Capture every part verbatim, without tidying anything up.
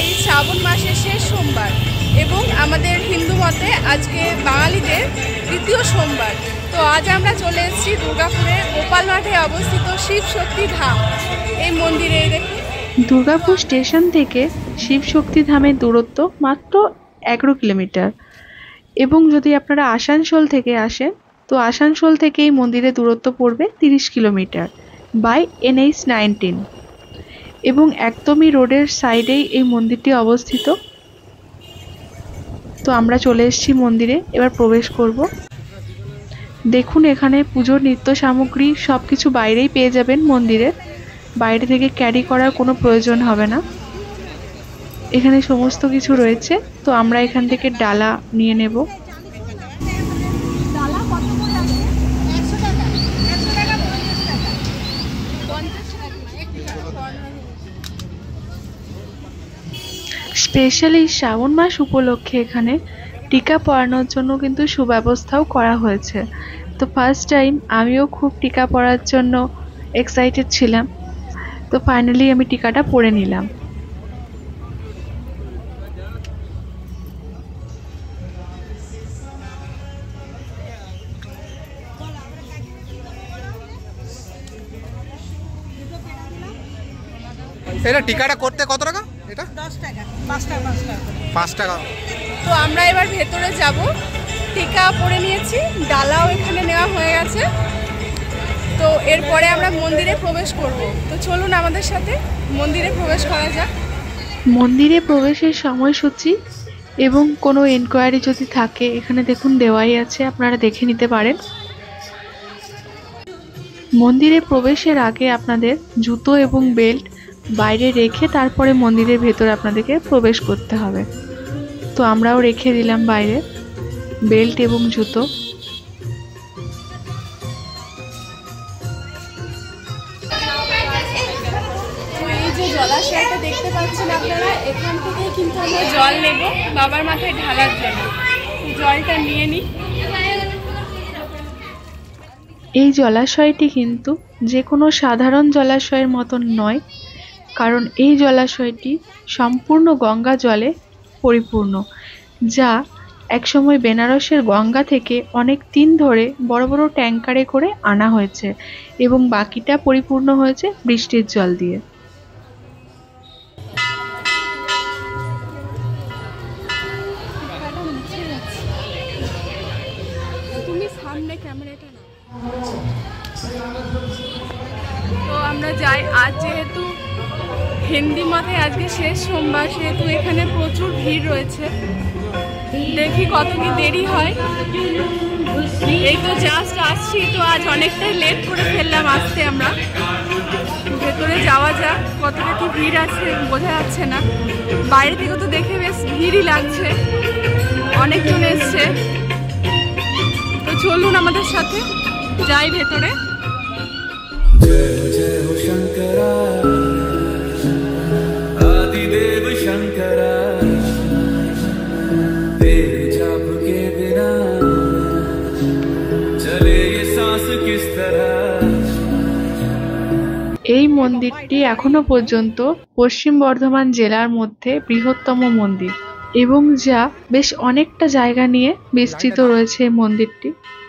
তাই শ্রাবণ মাসের শেষ সোমবার এবং আমাদের হিন্দু মতে আজকে বাঙালিদের তৃতীয় সোমবার। তো আজ আমরা চলে এসেছি দুর্গাপুরে গোপাল মাঠে অবস্থিত শিব শক্তি ধাম এই মন্দিরে। দেখুন, দুর্গাপুর স্টেশন থেকে শিব শক্তি ধামের দূরত্ব মাত্র এগারো কিলোমিটার এবং যদি আপনারা আসানসোল থেকে আসেন তো আসানসোল থেকে এই মন্দিরের দূরত্ব পড়বে তিরিশ কিলোমিটার বাই এনএইচ নাইনটিন এবং একদমই রোডের সাইডেই এই মন্দিরটি অবস্থিত। তো আমরা চলে এসেছি মন্দিরে, এবার প্রবেশ করব। দেখুন এখানে পুজোর নিত্য সামগ্রী সব কিছু বাইরেই পেয়ে যাবেন মন্দিরে, বাইরে থেকে ক্যারি করার কোনো প্রয়োজন হবে না। এখানে সমস্ত কিছু রয়েছে। তো আমরা এখান থেকে ডালা নিয়ে নেব। স্পেশালি শ্রাবণ মাস উপলক্ষে এখানে টিকা পরানোর জন্য কিন্তু সুব্যবস্থাও করা হয়েছে। তো ফার্স্ট টাইম আমিও খুব টিকা পরার জন্য এক্সাইটেড ছিলাম। তো ফাইনালি আমি টিকাটা পরে নিলাম। এটা টিকাটা করতে কত টাকা? এটা দশ টাকা, পাঁচ টাকা পাঁচ টাকা পাঁচ টাকা। তো আমরা এবার ভেতরে যাব। টিকা পরে নিয়েছি, ডালাও এখানে নেওয়া হয়ে গেছে। তো এরপরে আমরা মন্দিরে প্রবেশ করব। তো চলুন আমাদের সাথে মন্দিরে প্রবেশ করা যাক। মন্দিরে প্রবেশের সময়সূচি এবং কোনো এনকোয়ারি যদি থাকে এখানে দেখুন দেওয়াই আছে, আপনারা দেখে নিতে পারেন। মন্দিরে প্রবেশের আগে আপনাদের জুতো এবং বেল্ট বাইরে রেখে তারপরে মন্দিরের ভেতরে আপনাদেরকে প্রবেশ করতে হবে। তো আমরাও রেখে দিলাম বাইরে বেল্ট এবং জুতো। এই যে জলাশয়টা দেখতে পাচ্ছেন আপনারা, এখান থেকে কিন্তু আমরা জল নেব বাবার মাথায় ঢালার জন্য। জলটা নিয়ে নিই। এই জলাশয়টি কিন্তু যে কোনো সাধারণ জলাশয়ের মতন নয়, কারণ এই জলাশয়টি সম্পূর্ণ গঙ্গা জলে পরিপূর্ণ, যা একসময় বেনারসের গঙ্গা থেকে অনেক দিন ধরে বড় বড় ট্যাঙ্কারে করে আনা হয়েছে এবং বাকিটা পরিপূর্ণ হয়েছে বৃষ্টির জল দিয়ে। তুমি সামনে ক্যামেরাটা না। তো আমরা যাই। আজ যেহেতু হিন্দি মতে আজকে শেষ সোমবার, সেহেতু এখানে প্রচুর ভিড় রয়েছে। দেখি কত কি দেরি হয়। এই তো জাস্ট আসছি, তো আজ অনেকটাই লেট করে ফেললাম আসতে। আমরা ভেতরে যাওয়া যাক। কতটা কি ভিড় আছে বোঝা যাচ্ছে না, বাইরে থেকে তো দেখে বেশ ভিড়ই লাগছে, অনেকজন এসছে। তো চলুন আমাদের সাথে যাই ভেতরে। এই মন্দিরটি এখনো পর্যন্ত পশ্চিম বর্ধমান জেলার মধ্যে বৃহত্তম মন্দির এবং যা বেশ অনেকটা জায়গা নিয়ে বিস্তৃত রয়েছে এই মন্দিরটি।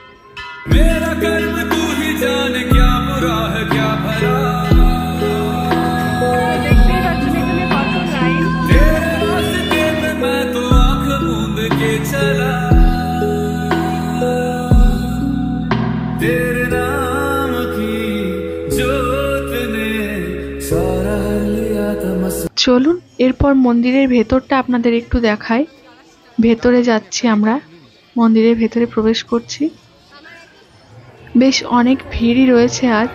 চলুন এরপর মন্দিরের ভেতরটা আপনাদের একটু দেখাই। ভেতরে যাচ্ছি, আমরা মন্দিরের ভেতরে প্রবেশ করছি। বেশ অনেক ভিড়ই রয়েছে আজ।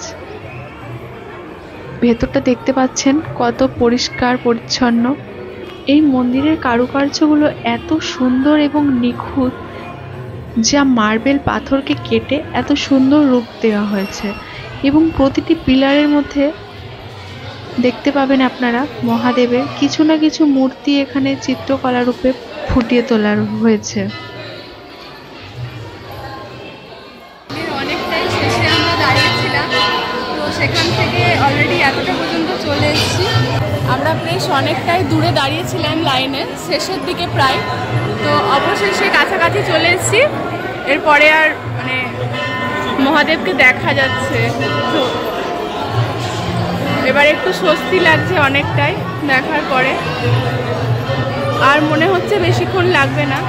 ভেতরটা দেখতে পাচ্ছেন কত পরিষ্কার পরিচ্ছন্ন। এই মন্দিরের কারুকার্যগুলো এত সুন্দর এবং নিখুঁত, যা মার্বেল পাথরকে কেটে এত সুন্দর রূপ দেওয়া হয়েছে এবং প্রতিটি পিলারের মধ্যে দেখতে পাবেন আপনারা মহাদেবের কিছু না কিছু মূর্তি এখানে চিত্রকলা রূপে ফুটিয়ে তোলা হয়েছে। অনেকটাই শেষে আমরা দাঁড়িয়েছিলাম, তো সেখান থেকে অলরেডি এতটা পর্যন্ত চলে এসেছি। আমরা আমরা বেশ অনেকটাই দূরে দাঁড়িয়েছিলাম লাইনে, শেষের দিকে প্রায়। তো অবশেষে কাছাকাছি চলে এসেছি। এরপরে আর মানে মহাদেবকে দেখা যাচ্ছে, তো এবার একটু স্বস্তি লাগছে অনেকটাই দেখার পরে। আর মনে হচ্ছে বেশিক্ষণ লাগবে না।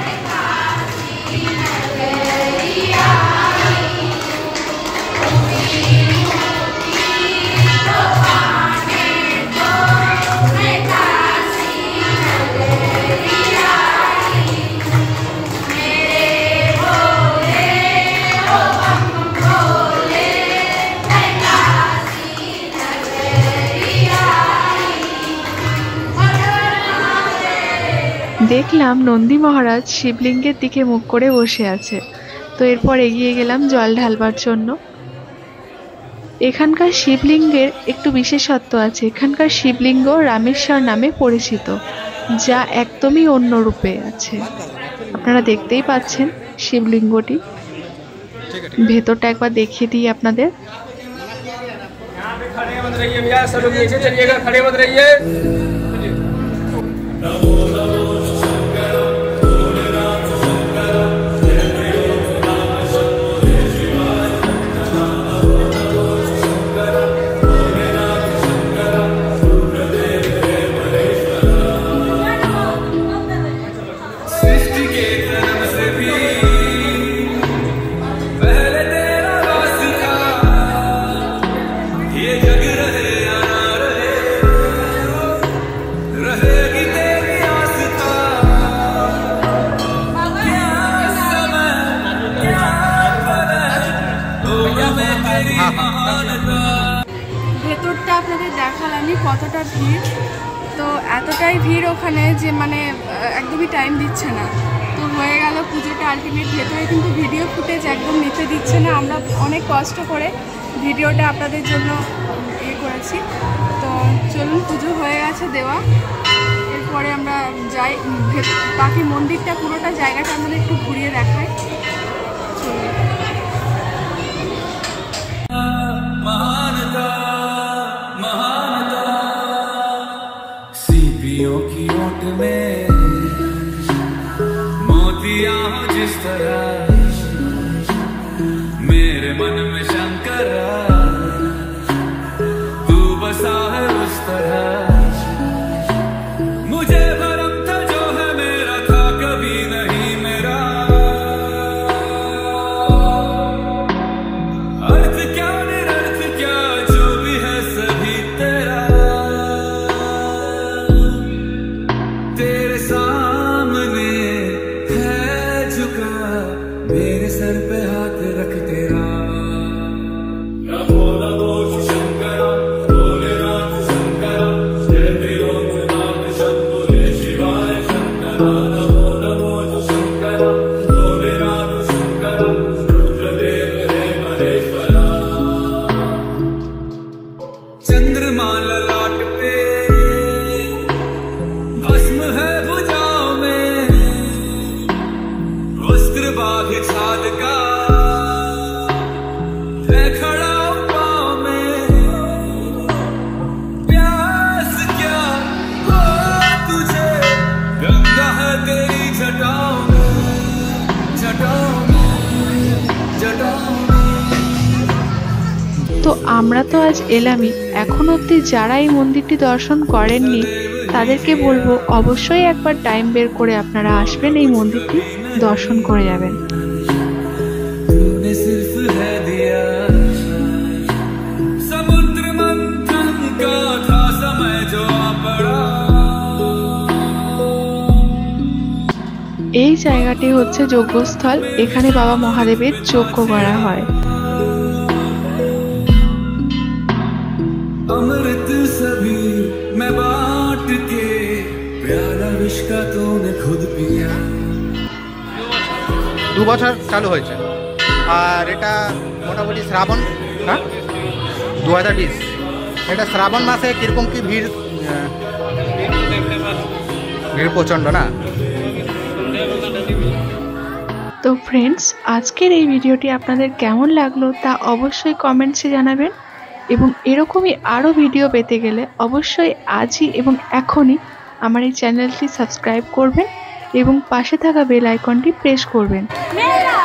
দেখলাম নন্দী মহারাজ শিবলিঙ্গের দিকে মুখ করে বসে আছে। তো এরপর এগিয়ে গেলাম জল ঢালবার জন্য। এখানকার শিবলিঙ্গের একটু বিশেষত্ব আছে। এখানকার শিবলিঙ্গ রামেশ্বর নামে পরিচিত, যা একদমই অন্য রূপে আছে। আপনারা দেখতেই পাচ্ছেন শিবলিঙ্গটি। ভেতরটা একবার দেখিয়ে দিই আপনাদের। ভেতরটা আপনাদের দেখালামই কতটা ভিড়। তো এতটাই ভিড় ওখানে যে মানে একদমই টাইম দিচ্ছে না। তো হয়ে গেল পুজোটা আলটিমেট। ভেতরে কিন্তু ভিডিও ফুটেজ একদম নিতে দিচ্ছে না। আমরা অনেক কষ্ট করে ভিডিওটা আপনাদের জন্য ইয়ে করেছি। তো চলুন, পুজো হয়ে গেছে দেওয়া। এরপরে আমরা যাই, বাকি মন্দিরটা পুরোটা জায়গাটা আমাদের একটু ঘুরিয়ে দেখাই। চলুন। सीपियों की ओट में मोतियां हो जिस तरह, मेरे मन में शंकरा तू बसा है उस तरह। मुझे भरम था जो है मेरा था कभी नहीं मेरा, अर्थ क्या निरर्थ क्या जो भी है सभी तेरा। तेरे सामने है झुका मेरे सर पे हाथ रख तेरा। नमो नमो शंकरा भोलेनाथ शंकरा, जय त्रिलोकनाथ शंभो जय शिवाय शंकरा। नमो नमो शंकरा भोलेनाथ शंकरा, रुद्रदेव रे महेश्वरा। चंद्रमा ललाट पे भस्म है भुजाओं में, वस्त्र बाघ छाल का है खड़ा पाँव में। प्यास क्या हो तुझे, गंगा है तेरी जटाओं में, जटाओं में, जटाओं में। তো আমরা তো আজ এলামই। এখন অবধি যারা এই মন্দিরটি দর্শন করেননি তাদেরকে বলবো অবশ্যই একবার টাইম বের করে আপনারা আসবেন, এই মন্দিরটি দর্শন করে যাবেন। तूने सिर्फ है दिया समुद्र मंथन का था समय जो आ पड़ा। এই জায়গাটি হচ্ছে যজ্ঞস্থল। এখানে বাবা মহাদেবের যজ্ঞ করা হয়। अमृत सभी मैं बांट के, प्याला विष का तूने खुद पिया। দু বছর চালু হয়েছে। আর এটা মোটামুটি শ্রাবণ, হ্যাঁ দু হাজার বিশ এটা শ্রাবণ মাসে কীরকম কি ভিড়? ভিড় প্রচণ্ড না? তো ফ্রেন্ডস, আজকের এই ভিডিওটি আপনাদের কেমন লাগলো তা অবশ্যই কমেন্টসে জানাবেন। এবং এরকমই আরও ভিডিও পেতে গেলে অবশ্যই আজই এবং এখনই আমার এই চ্যানেলটি সাবস্ক্রাইব করবেন এবং পাশে থাকা বেল আইকনটি প্রেস করবেন।